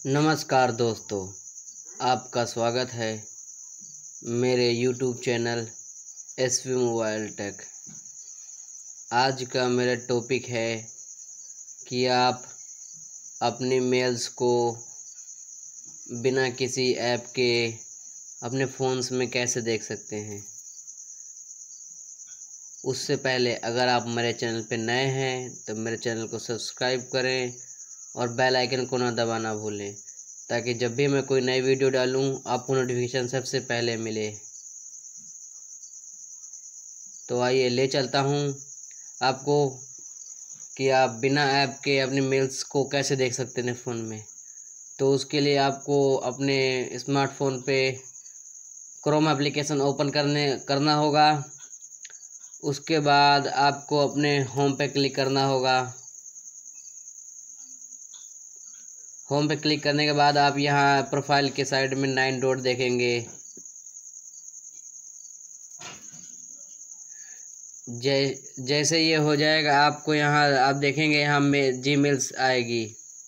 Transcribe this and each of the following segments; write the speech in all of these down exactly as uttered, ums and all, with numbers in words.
नमस्कार दोस्तों, आपका स्वागत है मेरे YouTube channel S V mobile tech. आज का मेरा टॉपिक है कि आप अपनी मेल्स को बिना किसी ऐप के अपने फ़ोन्स में कैसे देख सकते हैं। उससे पहले अगर आप मेरे चैनल पे नए हैं तो मेरे चैनल को सब्सक्राइब करें और बेल आइकन को ना दबाना भूलें, ताकि जब भी मैं कोई नई वीडियो डालूं आपको नोटिफिकेशन सबसे पहले मिले। तो आइए ले चलता हूं आपको कि आप बिना ऐप के अपने मेल्स को कैसे देख सकते हैं फ़ोन में। तो उसके लिए आपको अपने स्मार्टफोन पे क्रोम एप्लीकेशन ओपन करने करना होगा। उसके बाद आपको अपने होम पे क्लिक करना होगा। होम पे क्लिक करने के बाद आप यहाँ प्रोफाइल के साइड में नाइन डॉट देखेंगे। जै जैसे ये हो जाएगा आपको यहाँ आप देखेंगे यहाँ में जी मेल्स आएगी।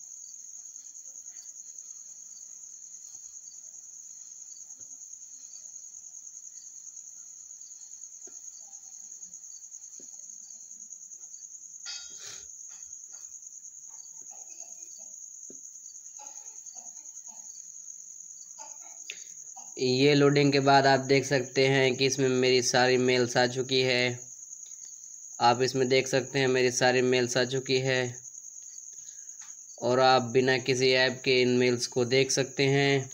ये लोडिंग के बाद आप देख सकते हैं कि इसमें मेरी सारी मेल्स आ चुकी है। आप इसमें देख सकते हैं मेरी सारी मेल्स आ चुकी है और आप बिना किसी ऐप के इन मेल्स को देख सकते हैं।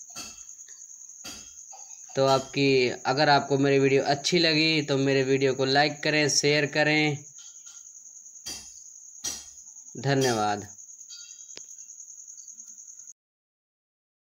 तो आपकी अगर आपको मेरी वीडियो अच्छी लगी तो मेरे वीडियो को लाइक करें, शेयर करें। धन्यवाद।